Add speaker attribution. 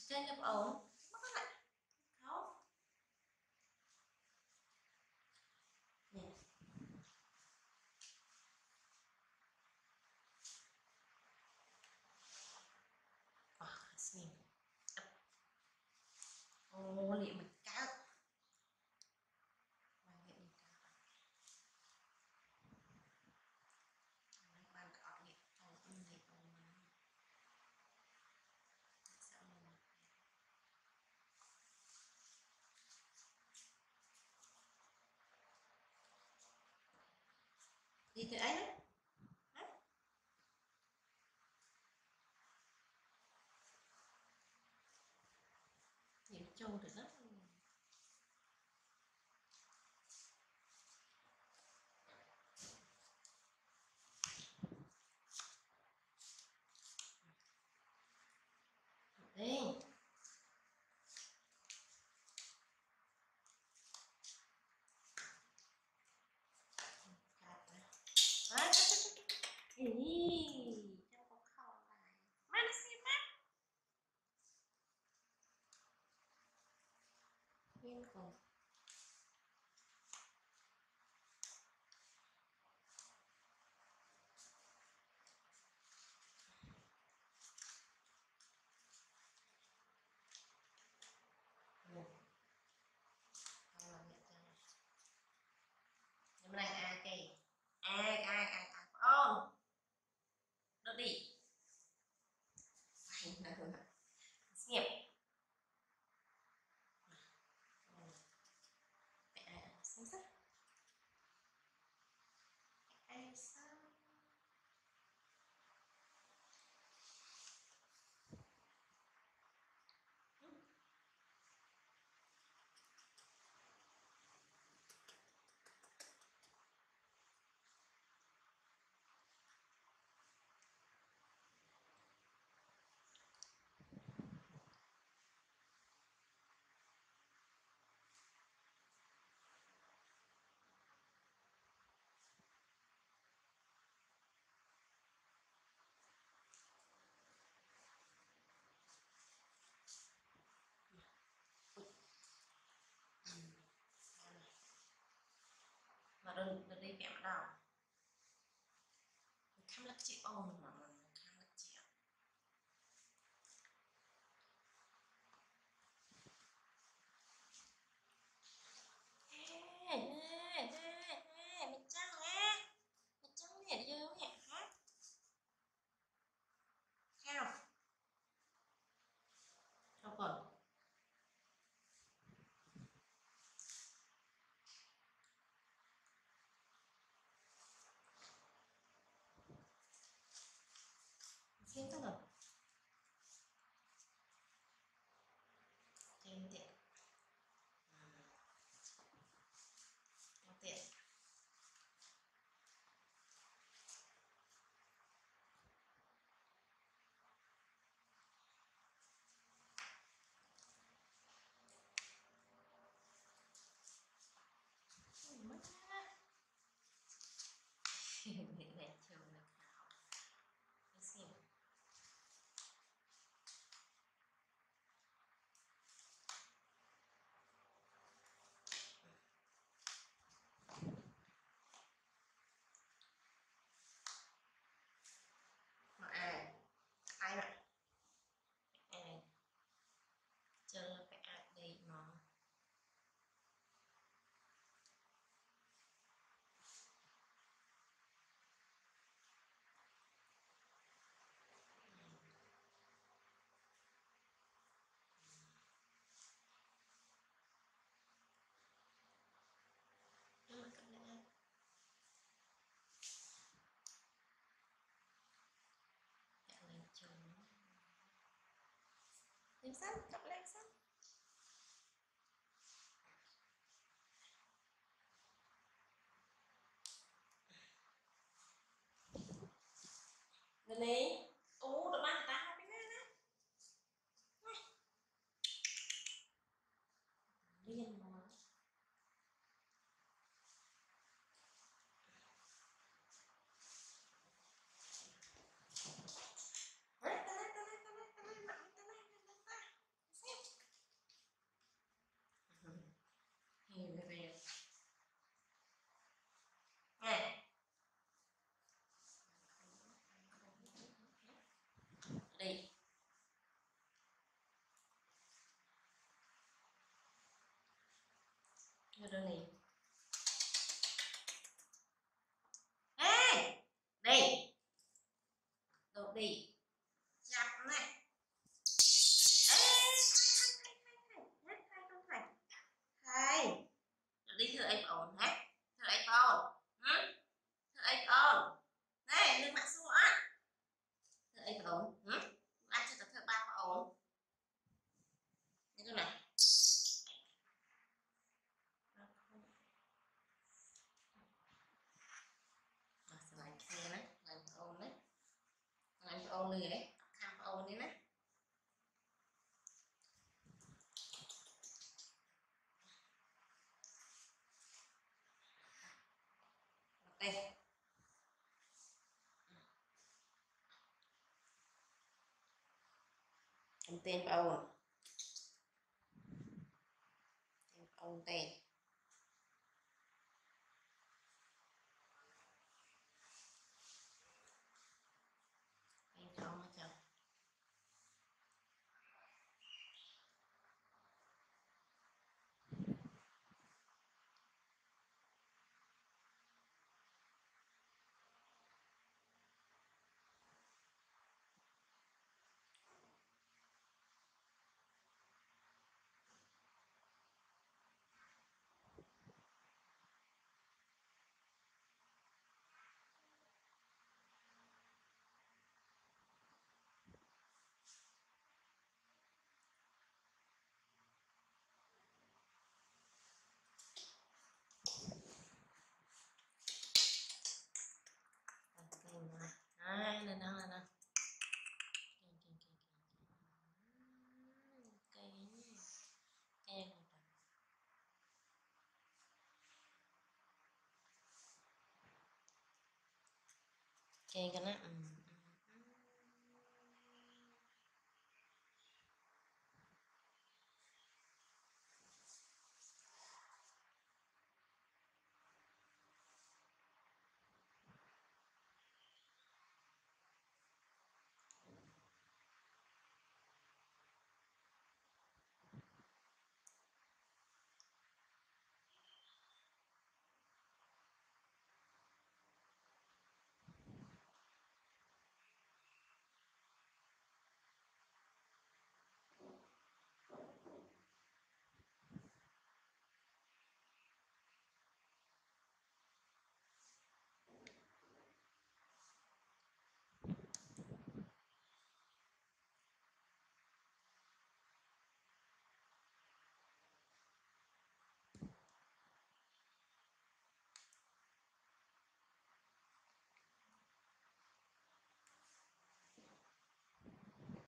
Speaker 1: Trên gặp ổn mất lại không nè. Xin ô liệu mình cá bạn có điện không gì đi từ ấy đấy điểm trâu được rất đi trong có khẩu này mắt xem mắt viên cùng nhưng mà này kì ai ôm nó đi nghiệp xem sách ai sao mà đừng đi kẹo đâu khăm lắc chị ôm mà khăm lắc chị mình trăng á mình trăng nè dơ nè hả sao không còn xem thế nào trên tiện tiện mất để này chiều được xem mà ai vậy chơi là phải ai đi mà nhưng mà cặp lại lên trường làm sao cặp lại sao lên đi ô tụi bạn ta cái này nè liên mà đưa này. Ê, đi. Đồ đi. Chặt này. Ê, thầy. Đi thưa em ổn hả? Thưa em ổn. Thưa em ổn. Này, lên mặt xuống á. Thưa em ổn. Anh cho thưa ba có ổn. Như thế này. Selain saya nak, selain ôn đấy, selain ôn lười đấy, tham ôn đấy nè. Đây, tên ôn tên. Tên không hết trơn. Đây, lên đó, lên đó. Cái này cái nó